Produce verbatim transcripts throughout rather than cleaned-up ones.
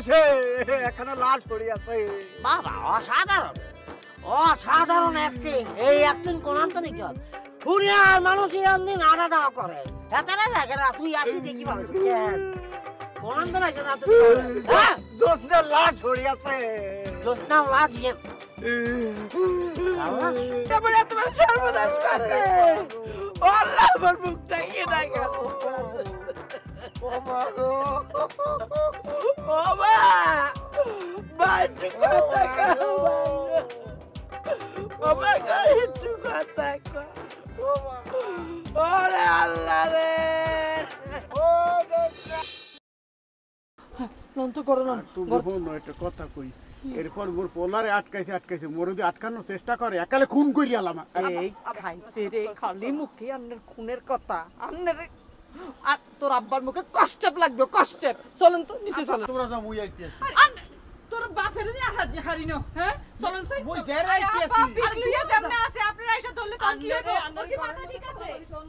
আছে এখানে লাশ পড়ে আছে বাবা অসাধারণ অসাধারণ অ্যাক্টিং এই অ্যাক্টিং কোনান তো নিকল দুনিয়ার মানুষ দিন আড়া যাওয়া করে এতটা জায়গা তুই আসি দেখি ভালো কোনান তো নাইছে না তুই হ্যাঁ জোসনা লাশ পড়ে আছে জোসনা লাশ ইয়ে তারপরে তোমার সর্বনাশ করে আল্লাহ আমার মুখটা ইয়ে না গেল ও মা গো ও মা বাড়ি কথা কও ও মা গো একটু কথা কও ও মা ওরে আল্লাহ রে ও নন তো করো না তুমি বল না একটা কথা কই এরপর মোর পোলারে আটকাইছে আটকাইছে মোর যদি আটকানোর চেষ্টা করে একালে খুন করি আলাম এই খাইছে রে খালি মুখে আন্নের খুনের কথা আন্নের আর তোর আব্বার মুখে কষ্ট লাগবে কষ্ট চলেন তো নিচে চলেন তোমরা যাও মুই আইতেছি তোর বাপের নি আর হারিনো হ্যাঁ চলেন সাই মুই যাই আইতেছি আর লিয়া সামনে আছে আপনারা এসে ধরলে তো কি হবে ওর কি মাথা ঠিক আছে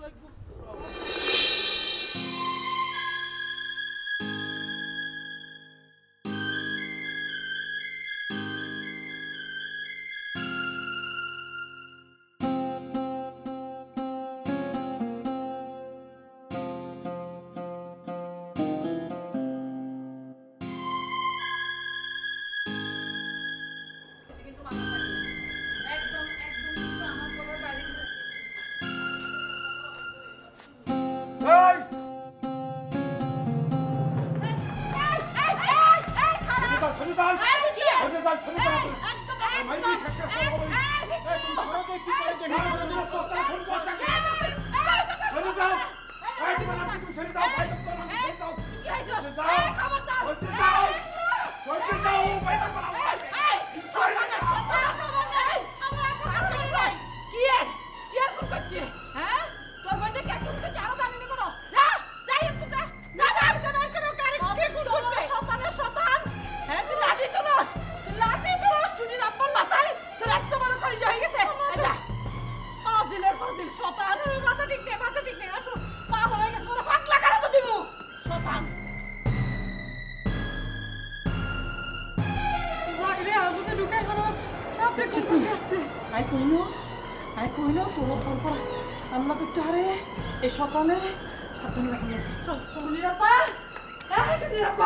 সকালে সাবধানে রাখবেন চল চল নিরাপা এই নিরাপা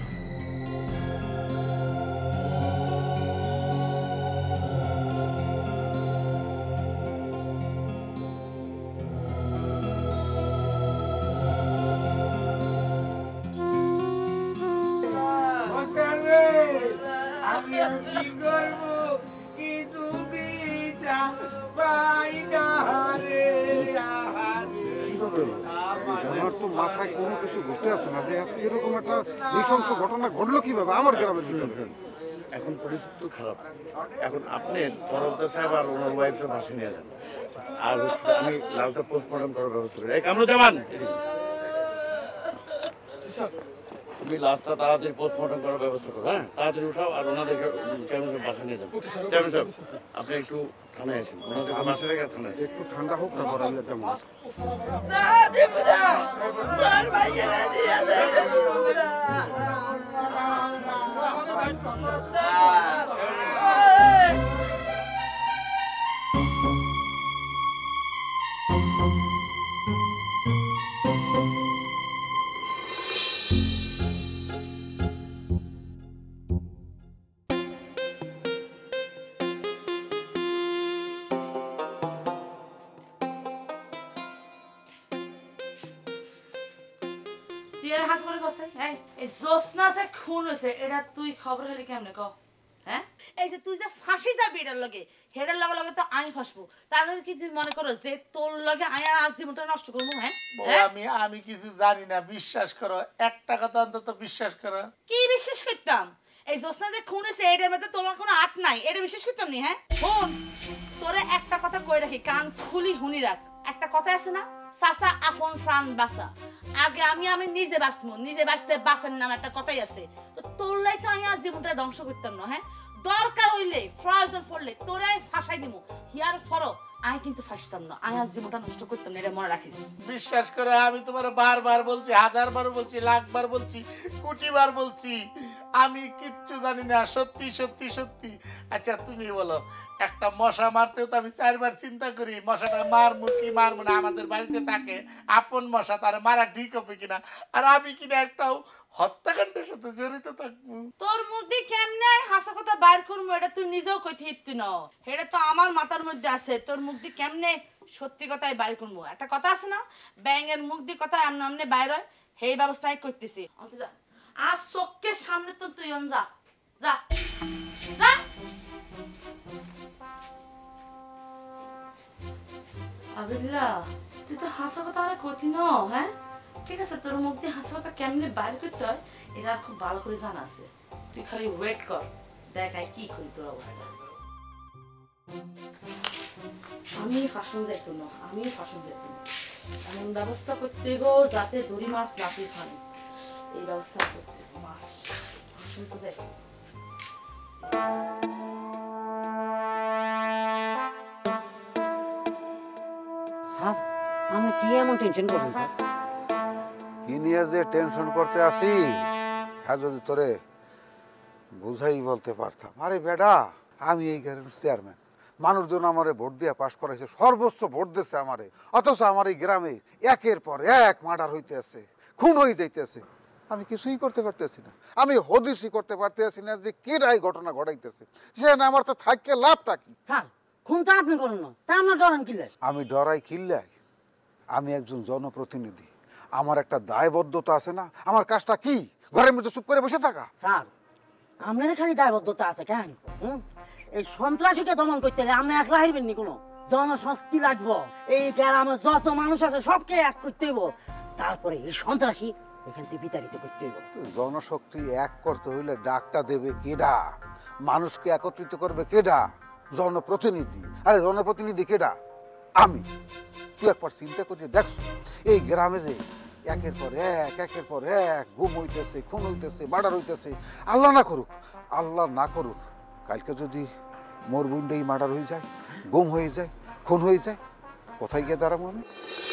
আমি কি করব কি তুমি যা পাই না রে আমার তো মাথায় কোনো কিছু ঘটে আসে না যে এরকম একটা নৃশংস ঘটনা ঘটলো কিভাবে আমার গ্রামের ভিতরে। এখন পরিস্থিতি খারাপ, এখন আপনি তরফদার সাহেব আর ওনার ওয়াইফকে বাসে নিয়ে যান, আর আমি লালটা পোস্টমর্টম করার ব্যবস্থা করি। এই কামরুজ্জামান, তুমি লাশটা তাড়াতাড়ি পোস্টমর্টম করার ব্যবস্থা করো। হ্যাঁ, তাড়াতাড়ি উঠাও আর ওনাদেরকে চেয়ারম্যান বাসা নিয়ে যান। চেয়ারম্যান সাহেব, আপনি একটু থানায় আসেন, ওনাদেরকে বাসা রেখে থানায় আসেন। একটু ঠান্ডা হোক তারপর আমি যেমন না দেব না মার ভাইয়া নিয়ে যাবে না তুই খবর হলে কেমনে কও? হ্যাঁ, এই যে তুই যে ফাঁসি যাবি এটার লগে, হেডার লগে লগে তো আমি ফাঁসবো। তারপরে কি তুই মনে করো যে তোর লগে আয়া আর জীবনটা নষ্ট করবো? হ্যাঁ, আমি আমি কিছু জানি না, বিশ্বাস করো, একটা কথা অন্তত বিশ্বাস করো। কি বিশ্বাস করতাম? এই জোসনা যে খুন হয়েছে এটার মধ্যে তোমার কোনো আট নাই, এটা বিশ্বাস করতাম নি? হ্যাঁ শোন, তোরে একটা কথা কই রাখি, কান খুলি হুনি রাখ। একটা কথা আছে না, সাসা আপন প্রাণ বাঁচা। আগে আমি আমি নিজে বাঁচবো, নিজে বাঁচতে বাপের নাম একটা কথাই আছে। তো তোর লাই তো আমি আর জীবনটা ধ্বংস করতাম না। হ্যাঁ, দরকার হইলে প্রয়োজন পড়লে তোরে আমি ফাঁসাই দিব। হিয়ার ফরো আয় কিন্তু ফাঁসতাম না, আয় আজ জীবনটা নষ্ট করতাম না, এটা মনে রাখিস। বিশ্বাস করে আমি তোমার বারবার বলছি, হাজার বার বলছি, লাখ বার বলছি, কোটি বার বলছি, আমি কিচ্ছু জানি না, সত্যি সত্যি সত্যি। আচ্ছা তুমি বলো, একটা মশা মারতেও তো আমি চারবার চিন্তা করি, মশাটা মারমু কি মারমু না, আমাদের বাড়িতে থাকে আপন মশা, তার মারা ঠিক হবে কিনা, আর আমি কিনা একটাও হত্যাকাণ্ডের সাথে জড়িত থাকবো। তোর মুখ দিয়ে কেমনে হাসা কথা বাইর করবো এটা তুই নিজেও কইতে হিপতি ন, এটা তো আমার মাথার মধ্যে আছে। তোর মুখ দিয়ে কেমনে সত্যি কথাই বাইর করবো, একটা কথা আছে না, ব্যাঙের মুখ দিয়ে কথা আমনে আমনে বাইর হয়, সেই ব্যবস্থাই করতেছি। অন্ত যা, আর চোখের সামনে তো তুই অন যা যা যা। আবিল্লা তুই তো হাসা কথা অনেক কঠিন, হ্যাঁ ঠিক আছে, তোর মুখ দিয়ে হাসা কথা কেমনে বাইর করতে হয় এটা আর খুব ভালো করে জানা আছে। তুই খালি ওয়েট কর, দেখায় কি করি তোর অবস্থা। আমি ফাঁসন যাইতো না, আমি ফাঁসন যাইতো না, এমন ব্যবস্থা করতে গো যাতে দড়ি মাছ না তুই ফানি, এই ব্যবস্থা করতে মাছ ফাঁসন তো যাইতো। স্যার আপনি কি এমন টেনশন করেন স্যার? কি নিয়ে যে টেনশন করতে আসি, হ্যাঁ যদি তোরে বুঝাই বলতে পারতাম। আরে বেটা, আমি এই গ্রামের চেয়ারম্যান, মানুষজন আমারে ভোট দিয়ে পাশ করাইছে, সর্বোচ্চ ভোট দিচ্ছে আমারে, অথচ আমার এই গ্রামে একের পর এক মার্ডার হইতে আছে, খুন হয়ে যাইতেছে, আমি কিছুই করতে পারতেছি না। আমি হদিসই করতে পারতেছি না যে কেডাই ঘটনা ঘটাইতেছে, সে না আমার তো থাককে লাভটা কি? স্যার খুন তো আপনি করেন না, তা আপনার ডরেন কিলে? আমি ডরাই কিল্লাই? আমি একজন জনপ্রতিনিধি, আমার একটা দায়বদ্ধতা আছে না? আমার কাজটা কি ঘরের মধ্যে চুপ করে বসে থাকা? স্যার আপনার খালি দায়বদ্ধতা আছে কেন? হুম এই সন্ত্রাসীকে দমন করতে হলে আপনি একলা হারবেন নি, কোনো জনশক্তি লাগবো, এই গ্রামে যত মানুষ আছে সবকে এক করতে হইব, তারপরে এই সন্ত্রাসী এখান থেকে বিতাড়িত করতে হইব। জনশক্তি এক করতে হইলে ডাকটা দেবে কেডা? মানুষকে একত্রিত করবে কেডা? জনপ্রতিনিধি। আরে জনপ্রতিনিধি কেডা? আমি। তুই একবার চিন্তা করে দেখছো এই গ্রামে যে একের পর এক একের পর এক গুম হইতেছে, খুন হইতেছে, মার্ডার হইতেছে, আল্লাহ না করুক, আল্লাহ না করুক কালকে যদি মোর বুন্ডেই মার্ডার হয়ে যায়, গুম হয়ে যায়, খুন হয়ে যায়, কোথায় গিয়ে দাঁড়াবো আমি?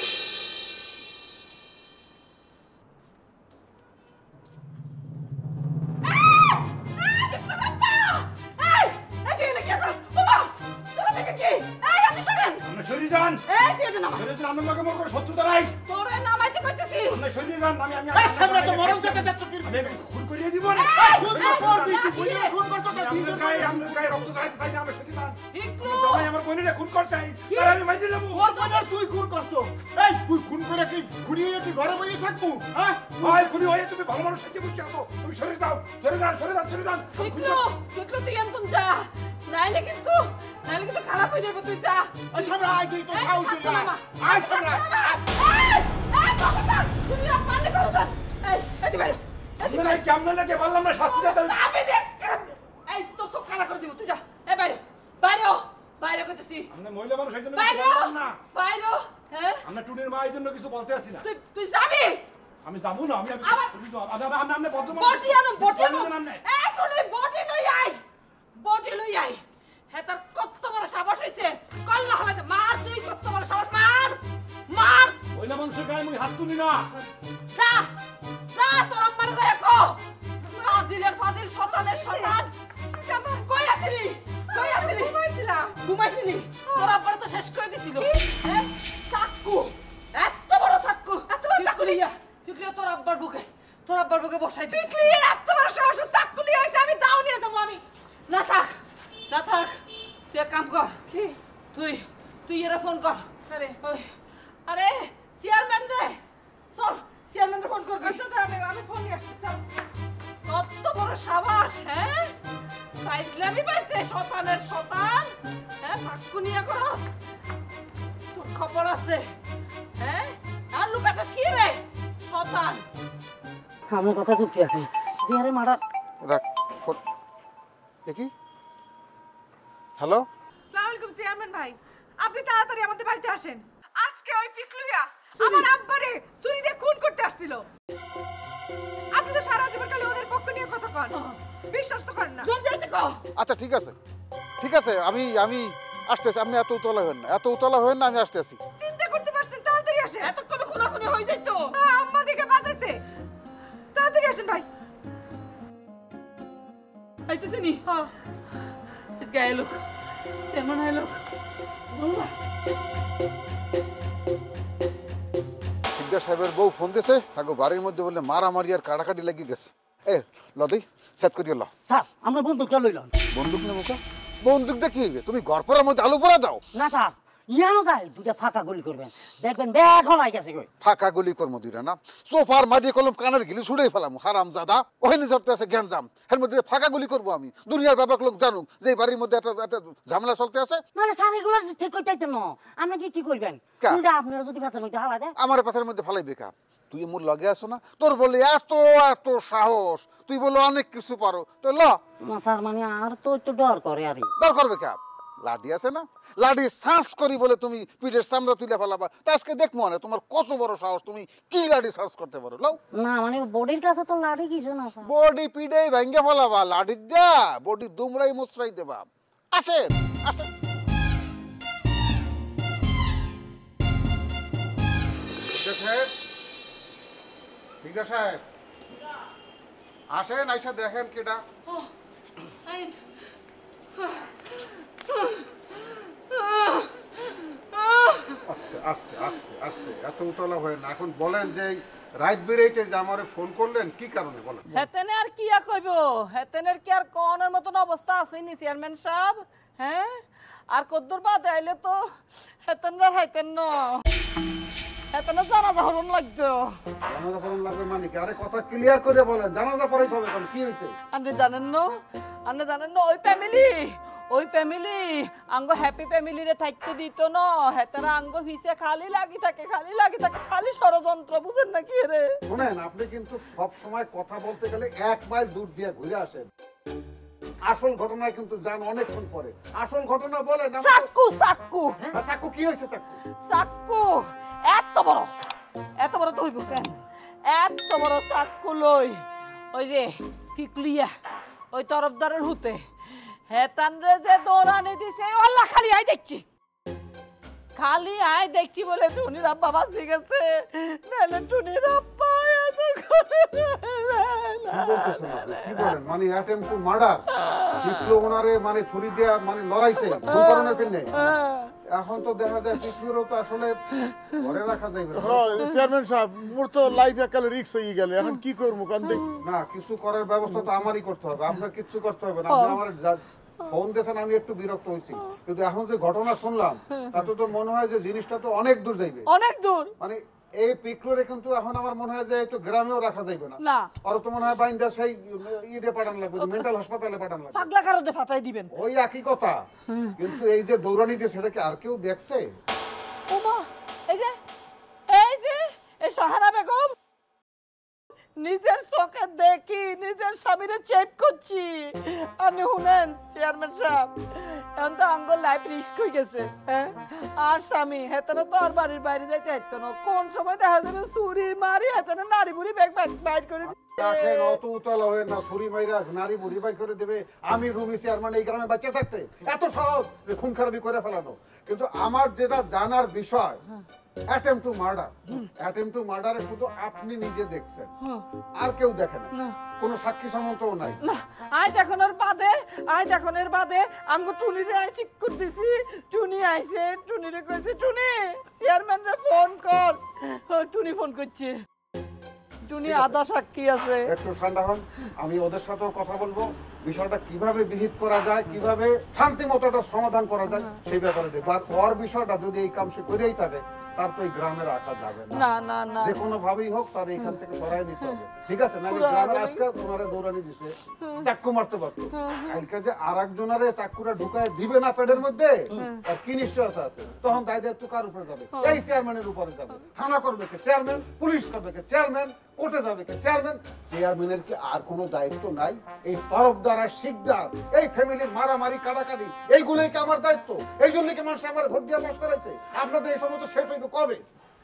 তুই খুন করতো, এই তুই খুন করে কি ঘুরিয়ে কি ঘরে বসে থাকবো? হ্যাঁ খুনি হয়ে তুমি ভালো মানুষ সাথে বসে আছো, তুমি সরে যাও, সরে যান, সরে যান, সরে যান। তুই এমন যা, নাইলে কিন্তু নাইলে কিন্তু খারাপ হয়ে যাবে, তুই যা। আচ্ছা আই তুই তো খাও তুই যা, আই ছাড়া এই খবরদার, তুমি অপমান করো না। এই এই বাইরে, আপনারা কেমন লাগে বললাম না, শাস্তি দাও। আমি দেখ, এই তো সব খারাপ করে দিব, তুই যা। এই বাইরে বাইরে বাইরে কইতেছি, আমরা মহিলা মানুষ এই জন্য বাইরে বললাম না, বাইরে। হ্যাঁ আমরা টুনির মা এই জন্য কিছু বলতে আসি না। তুই তুই যাবি? আমি যাবো না, আমি আবার- তুমি যাও, আমি আমি আমরা বদ্ধ বটি আনো, বটি আনো। এই টুনি বটি লই আই, বটি লই আই। হে তোর কত বড় সাহস হইছে, কল্লা হলাতে মার, তুই কত বড় সাহস, মার মার। মহিলা মানুষের গায়ে আমি হাত তুলি না। যা যা, তোর আম্মারে যাই কো, ফাজিলের ফাজিল, শতানের শতান। কই আছিলি, কই আছিলি? ঘুমাইছিলা, ঘুমাইছিলি? তোর আব্বারে তো শেষ করে দিছিল। হ্যাঁ চাকু, এত বড় চাকু, এত বড় চাকু লিয়া ফিকরিয়া তোর আব্বার বুকে, তোর আব্বার বুকে বসাই দি। ফিকরিয়া এত বড় সাহস, চাকু লিয়া আইছে, আমি দাও নিয়ে যাবো। আমি না থাক, না থাক, তুই এক কাম কর। কি? তুই তুই এরা ফোন কর। আরে ওই আরে চেয়ারম্যান রে, চল চেয়ারম্যান ফোন করবি। আমি আমি ফোন নিয়ে আসছি। কত বড় সাবাস, হ্যাঁ পাইছলামি পাইছে, শতানের শতান। হ্যাঁ চাকু নিয়ে করস, তোর খবর আছে? হ্যাঁ আর লুকাছিস কি রে শতান? আমার কথা চুপটি আছে, যে আরে মারা রাখ ফোন। দেখি, হ্যালো, আসসালামু আলাইকুম চেয়ারম্যান ভাই, আপনি তাড়াতাড়ি আমাদের বাড়িতে আসেন। আজকে ওই পিকলুয়া আমার আব্বারে ছুরি দিয়ে খুন করতে আসছিল। আপনি তো সারা জীবন খালি ওদের পক্ষ নিয়ে কথা কন, বিশ্বাস তো করেন না। জলদি আইতে কও। আচ্ছা ঠিক আছে, ঠিক আছে, আমি আমি আসতেছি, আপনি এত উতলা হবেন না, এত উতলা হবেন না, আমি আসতেছি। চিন্তা করতে পারছেন, তাড়াতাড়ি আসেন। এতক্ষণ খুনাখুনি হয়ে যাইতো। আ, আম্মা দিকে বাঁচাইছে, তাড়াতাড়ি আসেন ভাই। আইতেছে নি? হ্যাঁ। ইস গায়ে লোক, সেমন হয় লোক। বলবা সিকদার সাহেবের বউ ফোন দিয়েছে, আগো বাড়ির মধ্যে বললে মারামারি আর কাটাকাটি লাগি গেছে। এ লদি সেট করিয়ে ল। স্যার আমরা বন্দুকটা লইলাম। বন্দুক নেবো কা? বন্দুক দিয়ে কি হইবে? তুমি ঘর পড়ার মধ্যে আলু পড়া দাও। না স্যার, ইয়ানো যায় দুটা ফাঁকা গুলি করবেন, দেখবেন ব্যাগ হলাই গেছে কই। ফাঁকা গুলি কর্ম দুইটা না, সোফার মাটি কলম কানের গিলি ছুড়েই ফেলাম, হারাম জাদা। ওখানে যাতে আছে গ্যাঞ্জাম, এর মধ্যে ফাঁকা গুলি করবো আমি? দুনিয়ার ব্যাপার লোক জানুক যে এই বাড়ির মধ্যে একটা একটা ঝামেলা চলতে আছে। মানে স্যার এগুলো ঠিক করতে না, আপনি কি কি করবেন? কা? উল্টা আপনারা যদি ফাঁসের মধ্যে হালা দেন। আমার পাশের মধ্যে ফালাই বেকা। তুই মোর লগে আসো না, তোর বলে এত এত সাহস, তুই বলে অনেক কিছু পারো, তো ল। না স্যার মানে আর তো একটু ডর করে আরে। ডর করবে কা? লাডি আছে না, লাডি শ্বাস করি বলে তুমি পিঠের চামড়া তুলে ফেলাবা। তা আজকে দেখবো না তোমার কত বড় সাহস, তুমি কি লাডি শ্বাস করতে পারো। লাও। না মানে বডির কাছে তো লাড়ি কিছু না স্যার। বডি পিডে ভেঙ্গে ফেলাবা, লাডি দিয়া বডি দুমরাই মুচরাই দেবা। আসেন আসেন। ঠিক আছে সাহেব, আসেন, আইসা দেখেন কেডা। আস্তে আস্তে আস্তে আস্তে, এত উতলা হয় না। এখন বলেন যে রাত বেরিয়েছে যে আমারে ফোন করলেন, কি কারণে বলেন? হেতেনে আর কি আর কইব? হেতেনের কি আর কোনের মতন অবস্থা আছেনি চেয়ারম্যান সাহেব? হ্যাঁ, আর কদ্দুর বাদে আইলে তো হেতেনরা হাইতেন ন, হেতেনে জানাজা হরণ লাগতো। জানাজা পড়ান লাগবে মানে কি? আরে কথা ক্লিয়ার করে বলেন, জানাজা পড়াইতে হবে কেন? কি হয়েছে? আপনি জানেন না, আপনি জানেন না ওই ফ্যামিলি, ওই ফ্যামিলি আঙ্গ হ্যাপি ফ্যামিলিরে থাকতে দিত না। হেতেরা আঙ্গ হিসে খালি লাগি থাকে, খালি লাগি থাকে, খালি ষড়যন্ত্র, বুঝেন না কি রে? শুনেন, আপনি কিন্তু সব সময় কথা বলতে গেলে এক মাইল দূর দিয়ে ঘুরে আসেন। আসল ঘটনায় কিন্তু জান অনেকক্ষণ পরে। আসল ঘটনা বলেন। চাক্কু চাক্কু আর চাকু কি হয়েছে? চাকু চাক্কু এত বড়, এত বড় তো হইব কেন? এত বড় চাক্কু লই ওই যে ফিকলিয়া ওই তরফদারের হুতে হেতান রে যে দৌড়ানি দিছে, আল্লাহ খালি আই দেখছি, খালি আই দেখছি বলে টুনির আব্বা বাঁচি গেছে, নাহলে টুনির আব্বা এত করে কি বলতেছেন আপনি? কি বলেন? মানে অ্যাটেম্প টু মার্ডার, পিছলো ওনারে মানে ছুরি দেয়া মানে লড়াইছে ভুল করণের পিনে। এখন তো দেখা যায় পিছলেরও তো আসলে ঘরে রাখা যাইবে না। চেয়ারম্যান সাহেব, মোর তো লাইফ একালে রিস্ক হয়ে গেল, এখন কি করবো কান দেখ। না, কিছু করার ব্যবস্থা তো আমারই করতে হবে, আপনার কিছু করতে হবে না। আপনি আমার যা- ফোন দিয়েছেন, আমি একটু বিরক্ত হয়েছি, কিন্তু এখন যে ঘটনা শুনলাম তাতে তো মনে হয় যে জিনিসটা তো অনেক দূর যাইবে। অনেক দূর মানে এই পিকলোরে কিন্তু এখন আমার মনে হয় যে একটু গ্রামেও রাখা যাইবে না। না, আর তো মনে হয় বাইন্দা সেই ইয়ে পাঠান লাগবে, মেন্টাল হাসপাতালে পাঠান লাগবে। পাগলা কারোতে ফাটাই দিবেন। ওই একই কথা, কিন্তু এই যে দৌড়ানি দিয়ে সেটা কি আর কেউ দেখছে? ওমা, এই যে এই যে এই সাহারা বেগম নিজের চোখে দেখি নিজের স্বামীরে চেক করছি। আপনি শুনেন চেয়ারম্যান সাহেব, এখন তো আঙ্গুল লাইফ রিস্ক হয়ে গেছে। হ্যাঁ, আর স্বামী হেতনে তো আর বাড়ির বাইরে যাইতে হাইতো না, কোন সময় দেখা যাবে চুরি মারি হেতনে নারী বুড়ি ব্যাগ বাইর করে দেখেন, অত উতলা হয়ে না, ছুরি মাইরা নারী বুড়ি বাই করে দেবে। আমি রুমি চেয়ারম্যান এই গ্রামে বাচ্চা থাকতে এত সহজ যে খুন খারাপি করে ফেলানো। কিন্তু আমার যেটা জানার বিষয়, attempt to murder, attempt to মার্ডারে শুধু আপনি নিজে দেখছেন, আর কেউ দেখে না, কোনো সাক্ষী সামন্তও নাই। না, আজ এখন এর বাদে আজ এখন এর বাদে আঙ্গ টুনিরে আই চিক করে দিছি। টুনি আইছে, টুনিরে কইছে টুনি চেয়ারম্যান রে ফোন কর। ও, টুনি ফোন করছে, টুনি আধা সাক্ষী আছে। একটু ঠান্ডা হন, আমি ওদের সাথেও কথা বলবো, বিষয়টা কিভাবে বিহিত করা যায়, কিভাবে শান্তি মতো একটা সমাধান করা যায় সেই ব্যাপারে দেখবো। আর ওর বিষয়টা যদি এই কাম সে করেই থাকে, তার তো এই গ্রামে রাখা যাবে না। না না না, যে কোনো ভাবেই হোক তার এইখান থেকে সরাই নিতে হবে, ঠিক আছে? না পুরো গ্রামের আগে- আজকে তোমারে দৌড়ানি দিছে, চাক্কু মারতে পারতো, কালকে যে আর একজনারে চাক্কুটা ঢুকায় দিবে না পেটের মধ্যে, আর কি নিশ্চয়তা আছে? তখন দায় দায়িত্ব কার উপরে যাবে? এই চেয়ারম্যানের উপরে যাবে। থানা করবে কে? চেয়ারম্যান। পুলিশ করবে কে? চেয়ারম্যান। কোর্টে যাবে কে? চেয়ারম্যান। চেয়ারম্যানের কি আর কোনো দায়িত্ব নাই? এই তরফদার আর শিকদার, এই ফ্যামিলির মারামারি কাটাকাটি, এইগুলোই কি আমার দায়িত্ব? এই জন্য কি মানুষ আমার ভোট দিয়ে পাস করাইছে? আপনাদের এই সমস্ত শেষ হইবে কবে?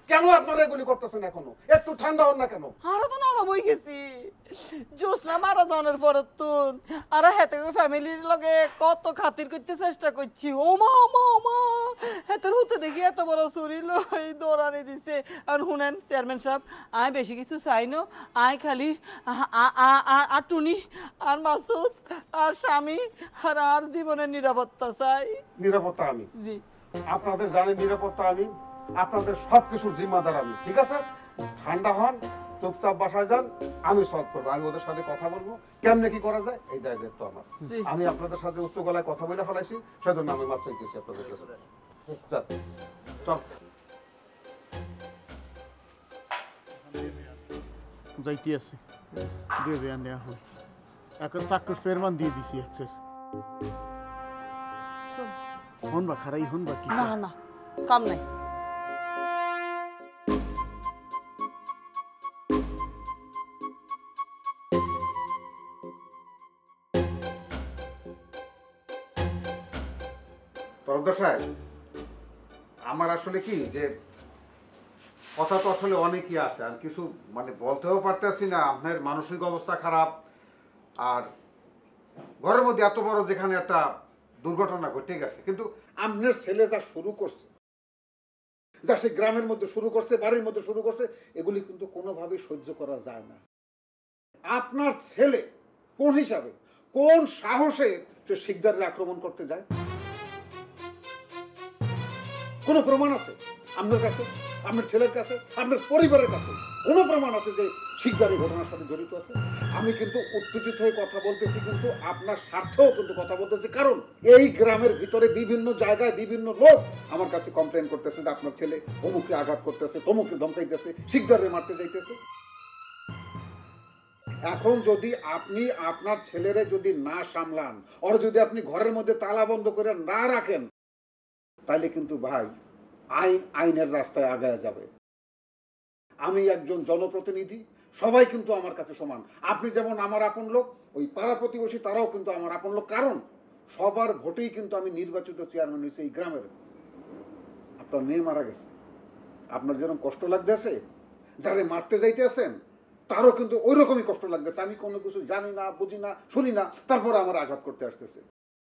কেন আপনারা এগুলি করতেছেন এখনো? একটু ঠান্ডা হন না কেন? আরো তো নরম হয়ে গেছি। জোসনা মারা যাওয়ার পর তুন আর হেতে ফ্যামিলির লগে কত খাতির করতে চেষ্টা করছি। ও মা মা মা হেতের হতে দেখি এত বড় চুরি লই দৌড়ানি দিছে। আর শুনেন চেয়ারম্যান সাহেব, আমি বেশি কিছু চাই না। আই খালি আর টুনি আর মাসুদ আর স্বামী আর আর জীবনের নিরাপত্তা চাই। নিরাপত্তা আমি, জি আপনাদের জানেন নিরাপত্তা আমি, আপনাদের সবকিছুর জিম্মাদার আমি, ঠিক আছে? ঠান্ডা হন, চুপচাপ বাসায় যান, আমি সলভ করবো। আমি ওদের সাথে কথা বলবো কেমনে কি করা যায়, এই দায়িত্ব আমার। আমি আপনাদের সাথে উচ্চ গলায় কথা বলে ফেলাইছি, সেজন্য আমি মাছ চাইতেছি আপনাদের কাছে। চল চল যাইতে আছে দিয়ে দেয়া নেওয়া হল এখন চাক্কুর ফেরমান দিয়ে দিছি একসের হন বা খারাই হন বা কি না না কাম নাই। তরফদার সাহেব, আমার আসলে কি যে কথা তো আসলে অনেকই আছে, আর কিছু মানে বলতেও পারতেছি না। আপনার মানসিক অবস্থা খারাপ, আর ঘরের মধ্যে এত বড় যেখানে একটা দুর্ঘটনা ঘটে গেছে, কিন্তু আপনার ছেলে যা শুরু করছে, যা সে গ্রামের মধ্যে শুরু করছে, বাড়ির মধ্যে শুরু করছে, এগুলি কিন্তু কোনোভাবেই সহ্য করা যায় না। আপনার ছেলে কোন হিসাবে, কোন সাহসে সে শিকদারের আক্রমণ করতে যায়? কোনো প্রমাণ আছে আপনার কাছে, আপনার ছেলের কাছে, আপনার পরিবারের কাছে কোনো প্রমাণ আছে যে শিকদার এই ঘটনার সাথে জড়িত আছে? আমি কিন্তু উত্তেজিত হয়ে কথা বলতেছি, কিন্তু আপনার স্বার্থেও কিন্তু কথা বলতেছি, কারণ এই গ্রামের ভিতরে বিভিন্ন জায়গায় বিভিন্ন লোক আমার কাছে কমপ্লেন করতেছে যে আপনার ছেলে অমুককে আঘাত করতেছে, তমুককে ধমকাইতেছে, শিকদারে মারতে যাইতেছে। এখন যদি আপনি আপনার ছেলেরে যদি না সামলান, আর যদি আপনি ঘরের মধ্যে তালা বন্ধ করে না রাখেন, তাহলে কিন্তু ভাই আইন আইনের রাস্তায় আগায় যাবে। আমি একজন জনপ্রতিনিধি, সবাই কিন্তু আমার কাছে সমান। আপনি যেমন আমার আপন লোক, ওই পাড়া প্রতিবেশী তারাও কিন্তু আমার আপন লোক, কারণ সবার ভোটেই কিন্তু আমি নির্বাচিত চেয়ারম্যান হয়েছি এই গ্রামের। আপনার মেয়ে মারা গেছে, আপনার যেরকম কষ্ট লাগতেছে, যারে মারতে যাইতে আছেন তারও কিন্তু ওই রকমই কষ্ট লাগতেছে। আমি কোনো কিছু জানি না, বুঝি না, শুনি না, তারপরে আমার আঘাত করতে আসতেছে।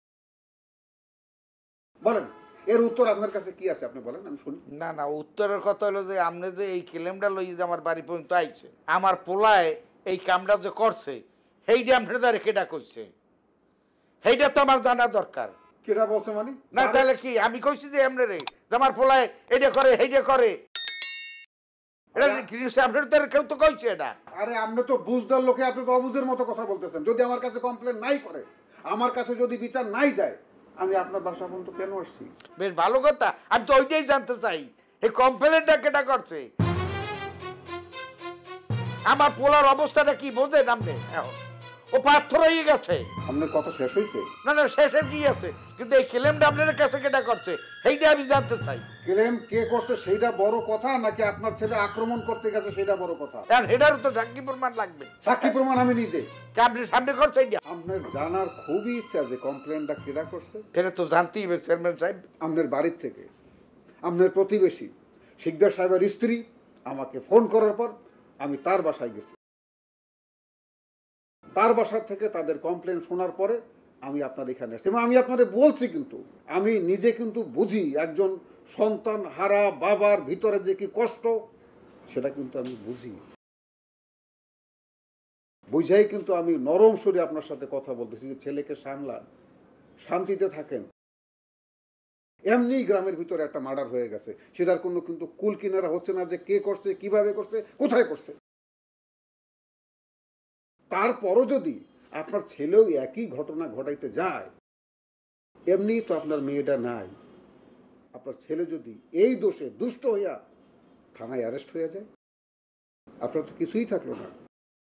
বলেন এর উত্তর আপনার কাছে কি আছে, আপনি বলেন, আমি শুনি। না না, উত্তরের কথা হলো যে আপনি যে এই ক্লেমটা লই যে আমার বাড়ি পর্যন্ত আইছে, আমার পোলায় এই কামটা যে করছে সেইটা আপনার কেটা করছে, সেইটা তো আমার জানা দরকার। কেটা বলছে মানে? না তাহলে কি আমি কইছি যে এমনি রে যে আমার পোলায় এইটা করে সেইটা করে, এটা আপনার তো কেউ তো কইছে এটা। আরে আপনি তো বুঝদার লোকে, আপনি তো অবুঝের মতো কথা বলতেছেন। যদি আমার কাছে কমপ্লেন নাই করে, আমার কাছে যদি বিচার নাই দেয়, আমি আপনার বাসা পর্যন্ত কেন আসছি? বেশ ভালো কথা, আমি তো ওইটাই জানতে চাই এই কমপ্লেনটা কেটা করছে। আমার পোলার অবস্থাটা কি বোঝেন আপনি? ও পাথর হয়ে গেছে। আপনার কথা শেষ হয়েছে? না না, শেষের কি আছে, কিন্তু এই ক্লেমটা আপনার কাছে কেটা করছে সেইটা আমি জানতে চাই। ক্লেম কে করছে সেইটা বড় কথা, নাকি আপনার ছেলে আক্রমণ করতে গেছে সেটা বড় কথা? আর এটারও তো সাক্ষী প্রমাণ লাগবে। সাক্ষী প্রমাণ আমি নিজে। আপনি সামনে করছে এটা? আপনার জানার খুবই ইচ্ছা যে কমপ্লেনটা কেটা করছে? সেটা তো জানতেই হবে চেয়ারম্যান সাহেব। আপনার বাড়ির থেকে আপনার প্রতিবেশী শিকদার সাহেবের স্ত্রী আমাকে ফোন করার পর আমি তার বাসায় গেছি। তার বাসার থেকে তাদের কমপ্লেন শোনার পরে আমি আপনার এখানে আসছি। আমি আপনারে বলছি, কিন্তু আমি নিজে কিন্তু বুঝি একজন সন্তান হারা বাবার ভিতরে যে কি কষ্ট, সেটা কিন্তু আমি বুঝি। বুঝাই কিন্তু আমি নরম সুরে আপনার সাথে কথা বলতেছি যে ছেলেকে সামলান, শান্তিতে থাকেন। এমনি গ্রামের ভিতরে একটা মার্ডার হয়ে গেছে, সেটার কোনো কিন্তু কুল কিনারা হচ্ছে না যে কে করছে, কিভাবে করছে, কোথায় করছে। তারপরও যদি আপনার ছেলেও একই ঘটনা ঘটাইতে যায়, এমনি তো আপনার মেয়েটা নাই, আপনার ছেলে যদি এই দোষে দুষ্ট হইয়া থানায় অ্যারেস্ট হয়ে যায়, আপনার তো কিছুই থাকলো না।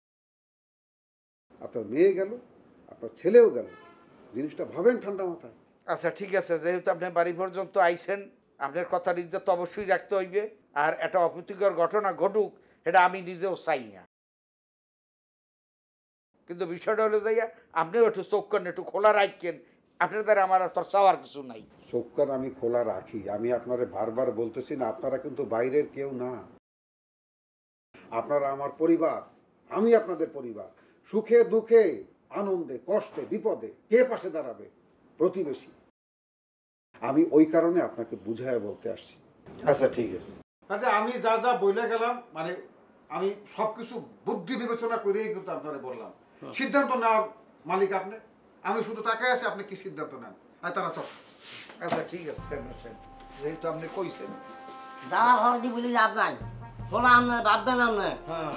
আপনার মেয়ে গেল, আপনার ছেলেও গেল। জিনিসটা ভাবেন ঠান্ডা মাথায়। আচ্ছা ঠিক আছে, যেহেতু আপনি বাড়ি পর্যন্ত আইছেন, আপনার কথার ইজ্জত তো অবশ্যই রাখতে হইবে। আর একটা অপ্রীতিকর ঘটনা ঘটুক এটা আমি নিজেও চাই না, কিন্তু বিষয়টা হলো যাইয়া আপনিও একটু চোখ করেন, একটু খোলা রাখেন। আপনার দ্বারা আমার আর তোর চাওয়ার কিছু নাই। চোখকান আমি খোলা রাখি, আমি আপনারে বারবার বলতেছি না, আপনারা কিন্তু বাইরের কেউ না, আপনারা আমার পরিবার, আমি আপনাদের পরিবার। সুখে দুঃখে আনন্দে কষ্টে বিপদে কে পাশে দাঁড়াবে? প্রতিবেশী। আমি ওই কারণে আপনাকে বুঝায় বলতে আসছি। আচ্ছা ঠিক আছে। আচ্ছা আমি যা যা বলে গেলাম মানে আমি সবকিছু বুদ্ধি বিবেচনা করেই কিন্তু আপনারে বললাম। সিদ্ধান্ত নেওয়ার মালিক আপনি, আমি শুধু তাকায় আছি আপনি কি সিদ্ধান্ত নেন। আর তারা চল। আচ্ছা ঠিক আছে চেয়ারম্যান সাহেব, যেহেতু আপনি কইছেন। যাওয়ার হরদি বলি লাভ নাই, বলা আপনার ভাববেন আপনার। হ্যাঁ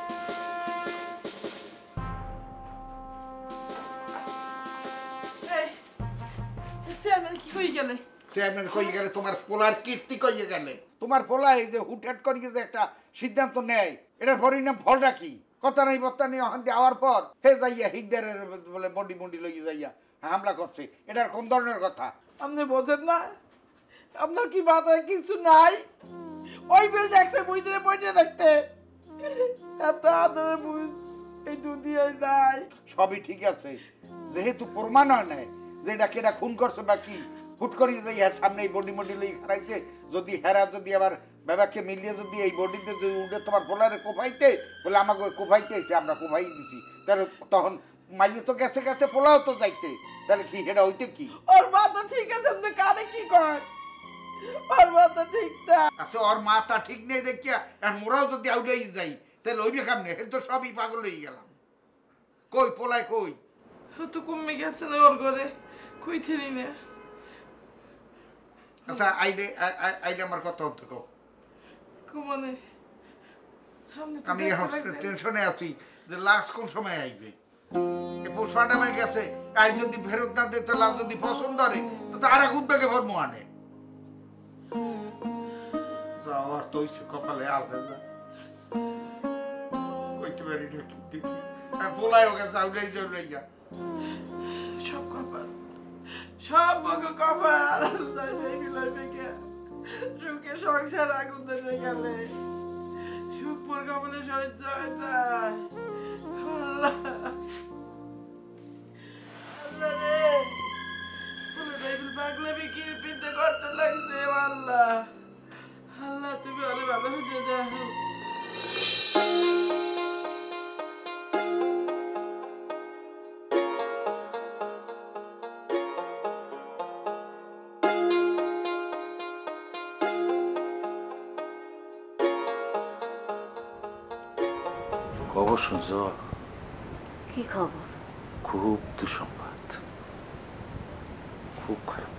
চেয়ারম্যান কি কই গেলে? চেয়ারম্যান কই গেলে তোমার পোলার কীর্তি কইয়ে গেলে। তোমার পোলা এই যে হুটহাট করিয়ে যে একটা সিদ্ধান্ত নেয়, এটার পরিণাম ফলটা কি? কথা নাই বত্তা নেই ওখান দিয়ে আওয়ার পর হে যাইয়া হিগদারের বলে বডি বন্ডি লইয়ে যাইয়া হামলা করছে, এটার কোন ধরনের কথা? আপনি বোঝেন না? আপনার কি মাথায় কিছু নাই? ওই বিল দেখছে বুঝতে বইতে দেখতে এত আদরের বুঝ এই দুনিয়ায় নাই। সবই ঠিক আছে, যেহেতু প্রমাণ হয় নাই যে এটা কেটা খুন করছে বা কি, হুট করে যাই হ্যাঁ সামনে এই বডি মডি লই খারাইছে, যদি হেরা যদি আবার বাবাকে মিলিয়ে যদি এই বডিতে যদি উঠে তোমার পোলারে কোপাইতে বলে আমাকে কোপাইতে এসে আমরা কোপাই দিছি, তাহলে তখন মাইয়ে তো গেছে গেছে পোলাও তো যাইতে, তাহলে কি হেটা হইতে কি? ওর মাথা ঠিক আছে, আপনি কানে কি কয়? ওর মাথা ঠিক না। আচ্ছা ওর মাথা ঠিক নেই দেখিয়া আর মোরাও যদি আউটাই যাই তাহলে ওই বেকার নেই, তো সবই পাগল হয়ে গেলাম। কই পোলায় কই? ও তো কমে গেছে না ওর ঘরে, কই থেলি না। আচ্ছা আইলে আইলে আমার কথা হতে কও। মানে আমি এখন টেনশনে আছি যে লাশ কোন সময় আইবে। পোস্টমার্টামে গেছে, আজ যদি ফেরত না দিতে লাশ যদি পছন্দ করে তো তার এক উদ্বেগে ভরমো আনে। যাওয়ার তো হইছে কপালে আলদা কইতে পারি না কি দেখি আর বলাইও গেছে আউলাই যাইয়া সব কপাল, সব বগ কপাল। যাই দেখি লইবে কে সুখে সংসার আগুন ধরে গেলে সুখ পর কপালে সহ্য হয় না। আল্লাহ আল্লাহ রে, বলে বাইবেল পাগলা বিকির পিতে করতে লাগছে। আল্লাহ আল্লাহ তুমি অনেক ভালো হয়ে দেখো। খবর শুনছ? কি খবর? খুব দুঃসংবাদ, খুব খারাপ।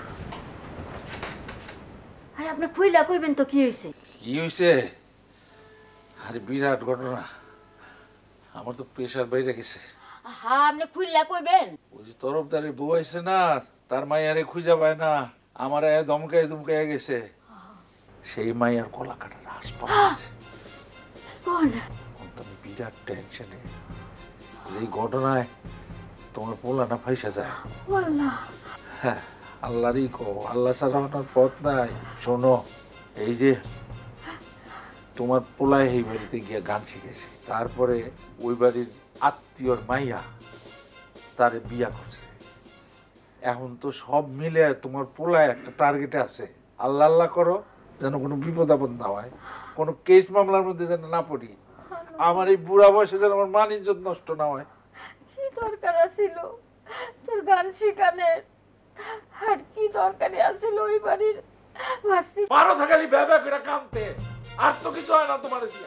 আরে আপনি খুইলা কইবেন তো কি হয়েছে? কি হয়েছে? আরে বিরাট ঘটনা, আমার তো প্রেশার বাইরে গেছে। হ্যাঁ আপনি খুইলা কইবেন। ওই যে তরফদারের বউ আছে না, তার মাইয়ারে খুঁজা পায় না, আমার দমকায় দুমকায় গেছে। সেই মাইয়ার গলা কাটা রাস পাচ্ছে। কোন? আমি বিরাট টেনশনে, এই ঘটনায় তোমার পোলাটা ফাইসা যায়। আল্লাহ, হ্যাঁ আল্লাহরই কো, আল্লাহ ছাড়া ওনার পথ নাই। শোনো, এই যে তোমার পোলায় এই বাড়িতে গিয়ে গান শিখেছে, তারপরে ওই বাড়ির আত্মীয়র মাইয়া তারে বিয়া করছে। এখন তো সব মিলে তোমার পোলায় একটা টার্গেটে আছে। আল্লাহ আল্লাহ করো যেন কোনো বিপদ আপদ না হয়, কোনো কেস মামলার মধ্যে যেন না পড়ি, আমার এই বুড়া বয়সে যেন আমার মান ইজ্জত নষ্ট না হয়। কি দরকার আছিল তোর গান শিখানের? আর কি দরকারি আছিল ওই বাড়ির ভাস্তি? পারো থাকালি ব্যাবা করে কামতে, আর তো কিছু হয় না তোমার দিয়া।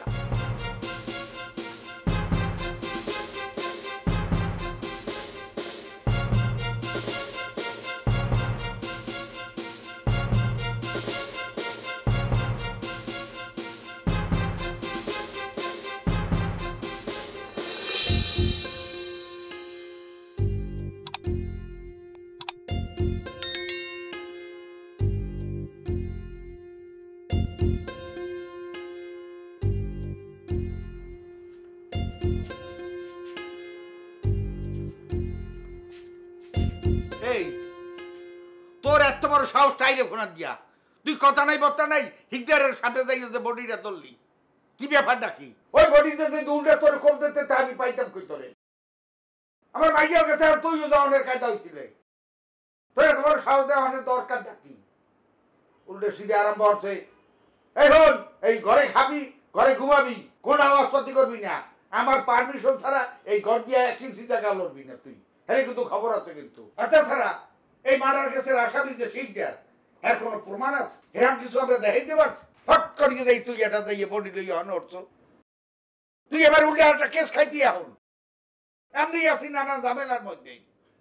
তোর এত বড় সাহস চাইলে ফোনা দিয়া, তুই কথা নাই বর্তা নাই হিগদারের সামনে যাই যে বডিটা ধরলি, কি ব্যাপার নাকি? ওই বডিতে তুই উল্টে তোর কোন দিতে আমি পাইতাম কই তোরে? আমার মাইয়ার কাছে আর তুইও যাওয়ার কায়দা হইছিলে। তোর তোমার সাহস দেওয়ার দরকারটা কি? উল্টে সিধে আরম্ভ হচ্ছে, এই হন এই ঘরে খাবি, ঘরে ঘুমাবি, কোন আওয়াজপাতি করবি না, আমার পারমিশন ছাড়া এই ঘর দিয়ে এক ইঞ্চি জায়গা লড়বি না তুই। হ্যাঁ কিন্তু খবর আছে কিন্তু। তাছাড়া এই মার্ডার কেসের আসামি যে শিকদার, এর কোনো প্রমাণ আছে? এরকম কিছু আমরা দেখাইতে পারছি? ফট করিয়ে দেই তুই এটা দিয়ে বডি লইয়া হন উঠছো, তুই এবার উল্টে একটা কেস খাইতি এখন। এমনি আছি নানা ঝামেলার মধ্যেই।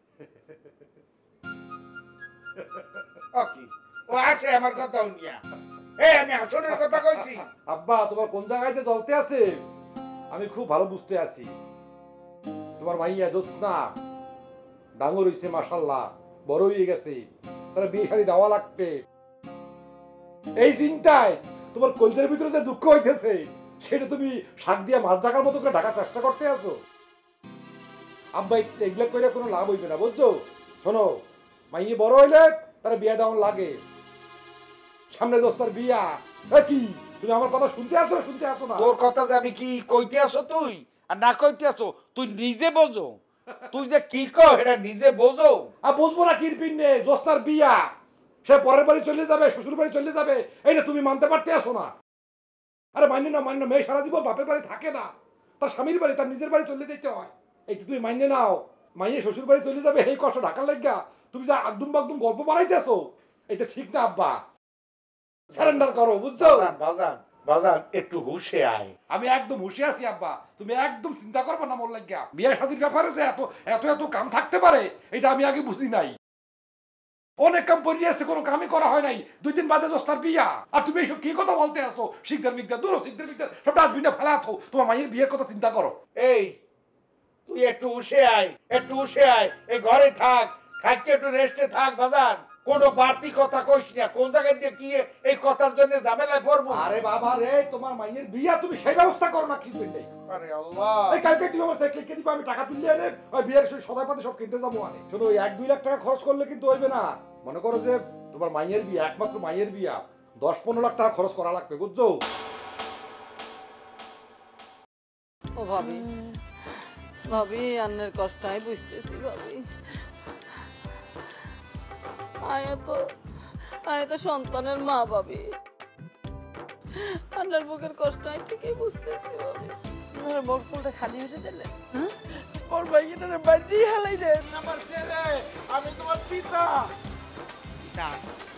ও আসে আমার কথা শুনিয়া, এই আমি আসলের কথা কইছি। আব্বা তোমার কোন জায়গায় যে জ্বলতে আছে আমি খুব ভালো বুঝতে আছি। তোমার মাইয়া জ্যোৎস্না ডাঙর হইছে মাশাআল্লাহ, বড় হয়ে গেছে, তারা বিয়ে শাদী দেওয়া লাগবে। এই চিন্তায় তোমার কলজের ভিতরে যে দুঃখ হইতেছে সেটা তুমি শাক দিয়া মাছ ঢাকার মতো করে ঢাকার চেষ্টা করতে আছো। আব্বা এগুলা কইলে কোনো লাভ হইবে না, বুঝছো? শোনো, মাইয়ে বড় হইলে তারা বিয়ে দেওয়ার লাগে। সামনে দোস্তার বিয়া, কি তুমি আমার কথা শুনতে আসো না শুনতে আসো না? তোর কথা যে আমি কি কইতে আসো তুই আর না কইতে আসো তুই নিজে বোঝো। তুই যে কি কও এটা নিজে বোঝো। আর বুঝবো না কিরপিন নে, দোস্তার বিয়া, সে পরের বাড়ি চলে যাবে, শ্বশুর বাড়ি চলে যাবে, এইটা তুমি মানতে পারতে আসো না? আরে মান্য না মান্য, মেয়ে সারা জীবন বাপের বাড়ি থাকে না, তার স্বামীর বাড়ি তার নিজের বাড়ি চলে যেতে হয়। এই তুমি মাইনে নাও, মাইয়ে শ্বশুর বাড়ি চলে যাবে এই কষ্ট ঢাকার লাগা তুমি যা একদম একদম গল্প বানাইতেছো, এটা ঠিক না আব্বা। সারেন্ডার করো, বুঝছো? বাজান বাজান একটু হুশে আয়। আমি একদম হুশে আছি আব্বা, তুমি একদম চিন্তা করবে না মোর লাগিয়া। বিয়ে শাদীর ব্যাপারে যে এত এত এত কাম থাকতে পারে এটা আমি আগে বুঝি নাই। অনেক কাম পড়ে আছে, কোনো কামই করা হয় নাই, দুই দিন বাদে দোস্তার বিয়া, আর তুমি এইসব কি কথা বলতে আসো? শিকদার মিকদার দূর, শিকদার মিকদার সব ডাস্টবিনে ফেলা আছো। তোমার মায়ের বিয়ের কথা চিন্তা করো। এই তুই একটু হুশে আয়, একটু হুশে আয়, এই ঘরে থাক, থাকতে একটু রেস্টে থাক বাজান। কোনো বাড়তি কথা কইস না, কোন জায়গায় দিয়ে কি এই কথার জন্য ঝামেলায় পড়বো। আরে বাবা রে, তোমার মাইয়ের বিয়া তুমি সেই ব্যবস্থা করো না, কিনবেন নাই। আরে আল্লাহ, এই কালকে তুমি আমার চেক লিখে দিবা, আমি টাকা তুলে এনে ওই বিয়ের সদাই পাতে সব কিনতে যাবো। আনে শোনো, ওই এক দুই লাখ টাকা খরচ করলে কিন্তু হইবে না। মনে করো যে তোমার মাইয়ের বিয়া, একমাত্র মাইয়ের বিয়া, দশ পনেরো লাখ টাকা খরচ করা লাগবে, বুঝছো? ও ভাবি, ভাবি আন্নের কষ্ট আমি বুঝতেছি ভাবি। আয় তো আয় তো সন্তানের মা ভাবি, আন্নার বুকের কষ্ট আমি ঠিকই বুঝতেছি ভাবি। আপনার বকফুলটা খালি উঠে দিলে, হ্যাঁ? ওর ভাইয়ের বাড়ি হালাই দেন। আমার ছেলে, আমি তোমার পিতা। পিতা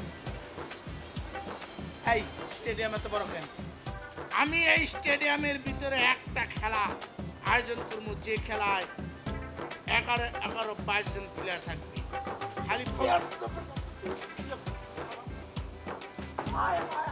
এই স্টেডিয়ামে তো বড় কেন? আমি এই স্টেডিয়ামের ভিতরে একটা খেলা আয়োজন করবো, যে খেলায় এগারো এগারো বাইশ জন প্লেয়ার থাকবে। খালি